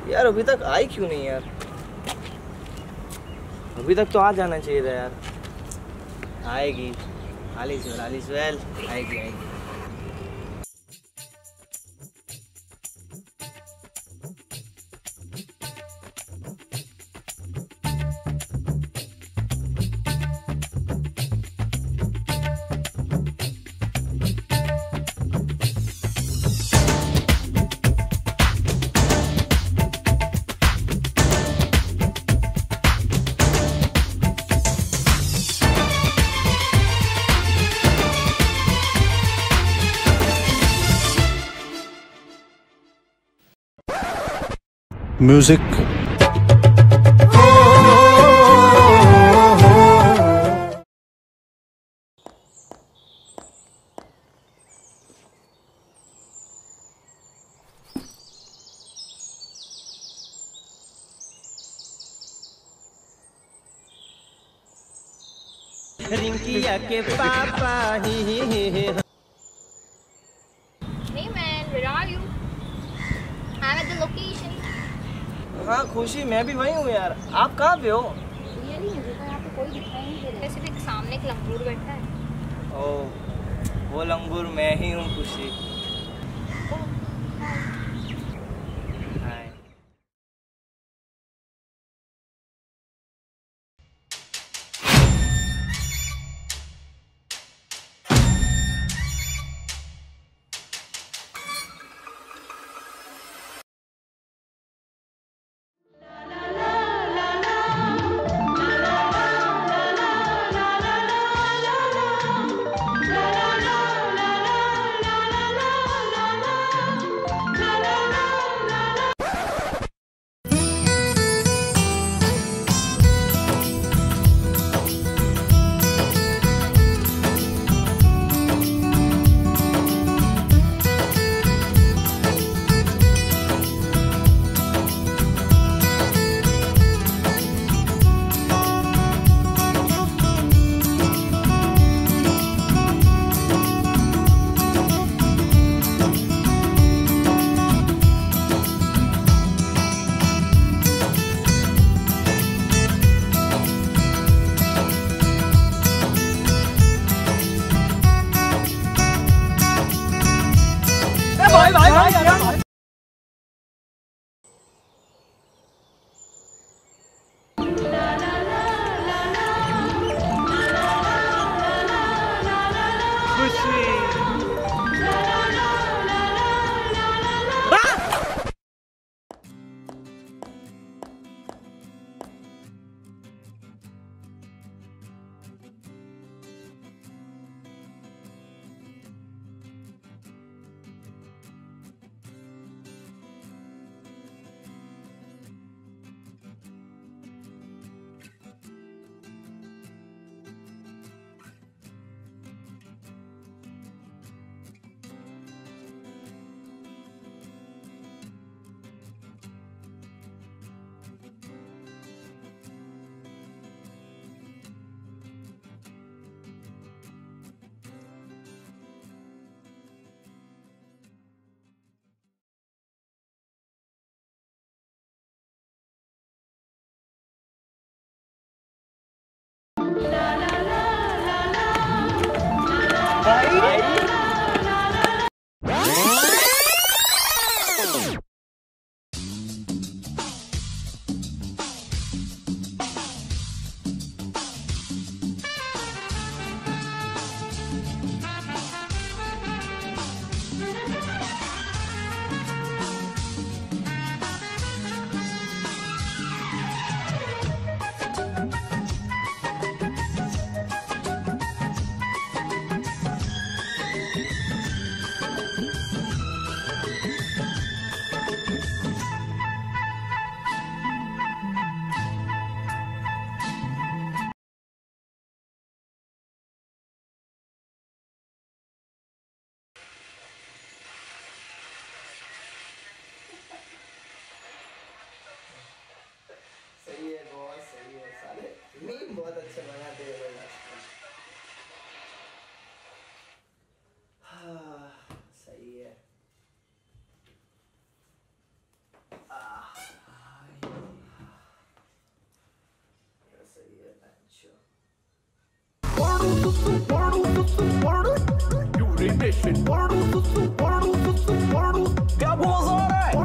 यार अभी तक आई क्यों नहीं यार? अभी तक तो आ जाना चाहिए था यार। आएगी, आलिस वेल आएगी आएगी। म्यूजिक। रिंकिया के पापा ही Hey man, where are you? I'm at the location. हाँ खुशी, मैं भी वही हूँ यार। आप कहाँ पे हो? Really, मुझे तो यहाँ पे कोई दिखाई नहीं दे रहा। सिर्फ एक सामने एक लंगूर बैठा है। ओह, वो लंगूर मैं ही हूँ खुशी। हाय। क्या बोल रहा है?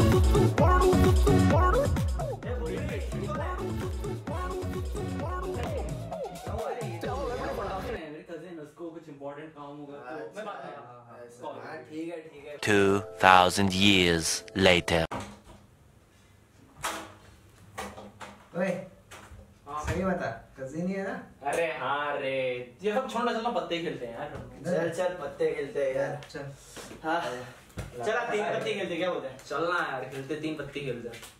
उसको कुछ इम्पोर्टेंट काम होगा तो मैं बात करूंगा। ठीक है 2000 years later. ओए सही बता कज़िन ही है ना? अरे हाँ रे, ये सब छोड़ना, चलना पत्ते खेलते हैं यार। चल चल पत्ते खेलते हैं यार। चल हाँ चला 3 पत्ते खेलते, क्या बोलते हैं? चलना यार, खेलते 3 पत्ती खेलते हैं।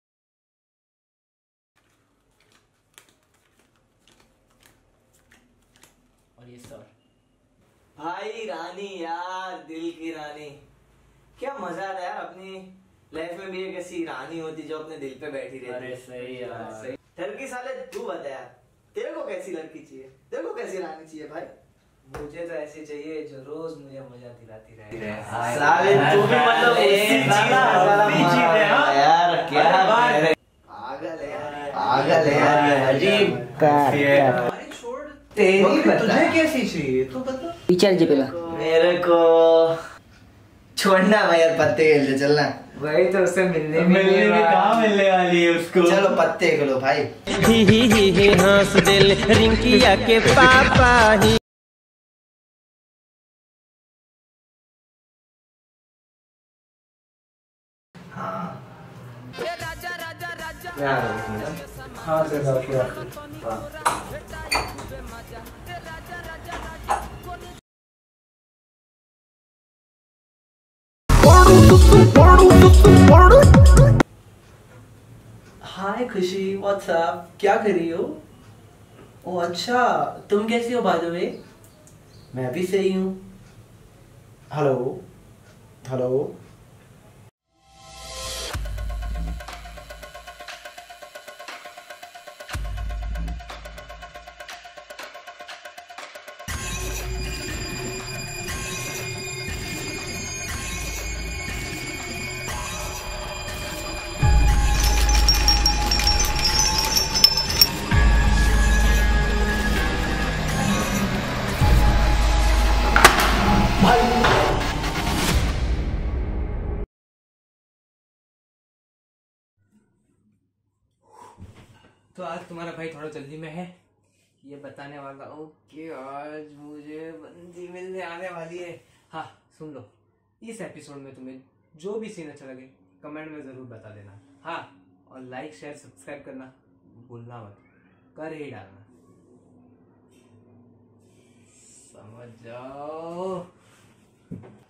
और ये सर भाई रानी यार, दिल की रानी, क्या मजा आता यार। अपनी लाइफ में भी एक ऐसी रानी होती जो अपने दिल पे बैठी रहती। अरे सही यार। टर्की साले तू बता यार, तेरे को कैसी लड़की चाहिए, तेरे को कैसी रानी चाहिए भाई? मुझे तो ऐसी चाहिए जो रोज मुझे मजा दिलाती रहे। साले तू भी मतलब उसी चीज है यार। क्या पागल है यार, पागल है यार, ये अजीब। छोड़ तेरी, तुझे कैसी चाहिए तू बता। पीछे जेपेगा मेरे को छोड़ना भाई यार, पत्ते खेलते चलना। वही तो उससे मिलने भी कहाँ मिलने वाली है उसको। चलो पत्ते खेलो भाई। ही हंस दिल रिंकिया के पापा ही। हाँ से हाय खुशी, व्हाट्सअप, क्या कर रही हो? ओ अच्छा, तुम कैसी हो बाय द वे? मैं भी सही हूँ। Hello hello. तो आज तुम्हारा भाई थोड़ा जल्दी में है, ये बताने वाला हूँ कि आज मुझे बंदी मिलने आने वाली है। हाँ सुन लो, इस एपिसोड में तुम्हें जो भी सीन अच्छा लगे कमेंट में ज़रूर बता देना। हाँ, और लाइक शेयर सब्सक्राइब करना भूलना मत, कर ही डालना। समझ जाओ।